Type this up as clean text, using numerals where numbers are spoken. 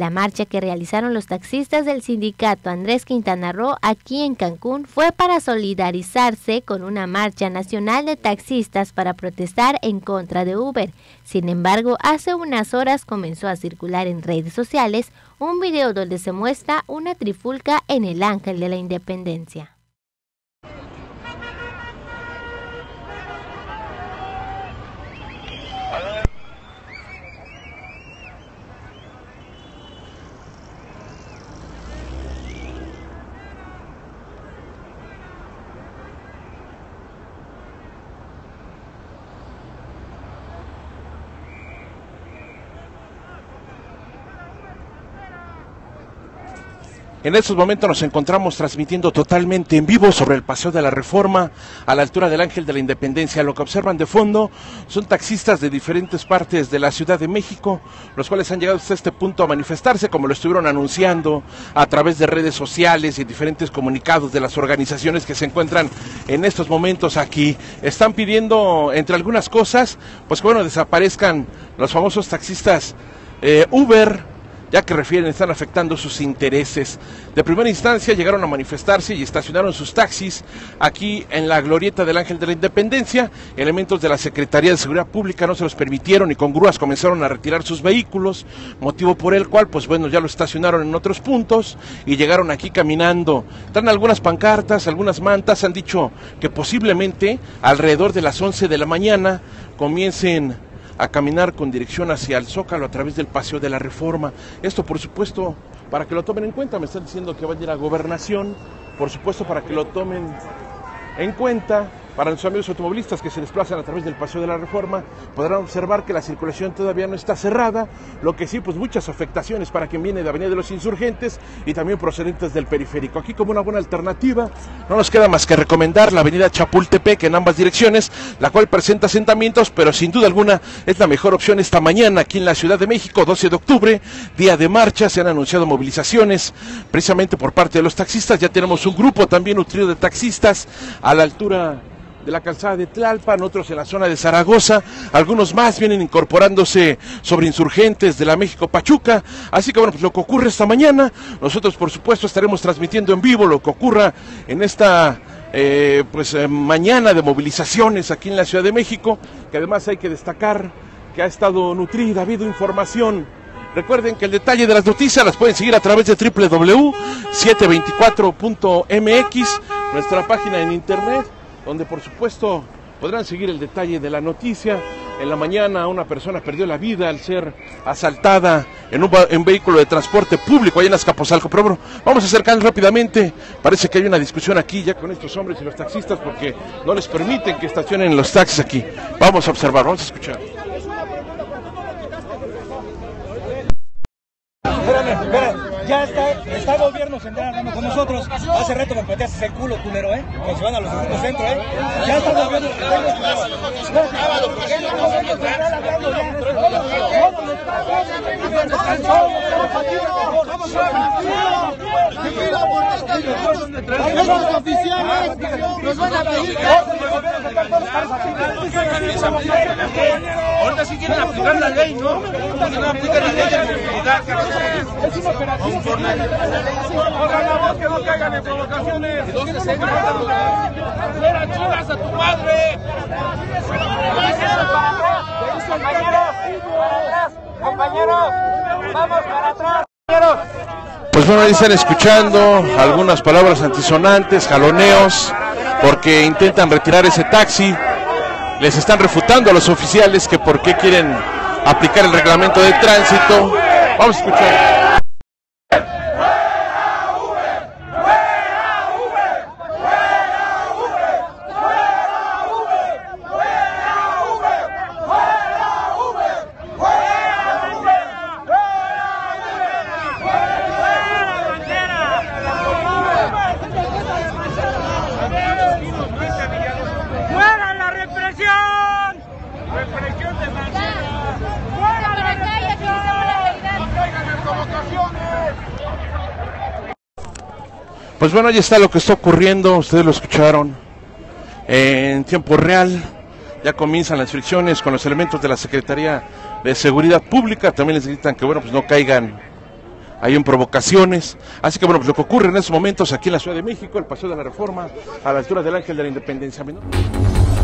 La marcha que realizaron los taxistas del sindicato Andrés Quintana Roo aquí en Cancún fue para solidarizarse con una marcha nacional de taxistas para protestar en contra de Uber. Sin embargo, hace unas horas comenzó a circular en redes sociales un video donde se muestra una trifulca en el Ángel de la Independencia. En estos momentos nos encontramos transmitiendo totalmente en vivo sobre el Paseo de la Reforma, a la altura del Ángel de la Independencia. Lo que observan de fondo son taxistas de diferentes partes de la Ciudad de México, los cuales han llegado hasta este punto a manifestarse, como lo estuvieron anunciando a través de redes sociales y diferentes comunicados de las organizaciones que se encuentran en estos momentos aquí. Están pidiendo, entre algunas cosas, pues que bueno, desaparezcan los famosos taxistas Uber, ya que refieren están afectando sus intereses. De primera instancia llegaron a manifestarse y estacionaron sus taxis aquí en la glorieta del Ángel de la Independencia. Elementos de la Secretaría de Seguridad Pública no se los permitieron y con grúas comenzaron a retirar sus vehículos, motivo por el cual, pues bueno, ya lo estacionaron en otros puntos y llegaron aquí caminando. Traen algunas pancartas, algunas mantas, han dicho que posiblemente alrededor de las 11 de la mañana comiencen a caminar con dirección hacia el Zócalo a través del Paseo de la Reforma. Esto, por supuesto, para que lo tomen en cuenta. Me están diciendo que van a ir a Gobernación, por supuesto, para que lo tomen en cuenta. Para los amigos automovilistas que se desplazan a través del Paseo de la Reforma, podrán observar que la circulación todavía no está cerrada, lo que sí, pues muchas afectaciones para quien viene de Avenida de los Insurgentes y también procedentes del periférico. Aquí, como una buena alternativa, no nos queda más que recomendar la Avenida Chapultepec en ambas direcciones, la cual presenta asentamientos, pero sin duda alguna es la mejor opción esta mañana aquí en la Ciudad de México. 12 de octubre, día de marcha, se han anunciado movilizaciones precisamente por parte de los taxistas. Ya tenemos un grupo también nutrido de taxistas a la altura de la calzada de Tlalpan, otros en la zona de Zaragoza, algunos más vienen incorporándose sobre Insurgentes de la México Pachuca. Así que bueno, pues lo que ocurre esta mañana, nosotros por supuesto estaremos transmitiendo en vivo lo que ocurra en esta mañana de movilizaciones aquí en la Ciudad de México, que además hay que destacar que ha estado nutrida, ha habido información. Recuerden que el detalle de las noticias las pueden seguir a través de www.724.mx, nuestra página en internet, donde por supuesto podrán seguir el detalle de la noticia. En la mañana una persona perdió la vida al ser asaltada en un vehículo de transporte público allá en Azcapotzalco. Pero bueno, vamos a acercarnos rápidamente. Parece que hay una discusión aquí ya con estos hombres y los taxistas porque no les permiten que estacionen los taxis aquí. Vamos a observar, vamos a escuchar. Espérame, ya está el gobierno central hablando con nosotros. Hace rato me pateaste el culo, culero, cuando se van a los centros, Ya está el gobierno central Esos oficiales nos van a pedir. Ahorita sí quieren aplicar la ley, ¿no? Quieren aplicar la ley de movilidad, es una operación. Oigan la voz, que no caigan en provocaciones. ¡Era chingas a tu madre! Compañeros, vamos para atrás. Pues bueno, ahí están escuchando algunas palabras antisonantes, jaloneos, porque intentan retirar ese taxi. Les están refutando a los oficiales que por qué quieren aplicar el reglamento de tránsito. Vamos a escuchar. Pues bueno, ahí está lo que está ocurriendo, ustedes lo escucharon en tiempo real. Ya comienzan las fricciones con los elementos de la Secretaría de Seguridad Pública. También les gritan que bueno, pues no caigan hay en provocaciones. Así que bueno, pues lo que ocurre en estos momentos aquí en la Ciudad de México, el Paseo de la Reforma, a la altura del Ángel de la Independencia Menor.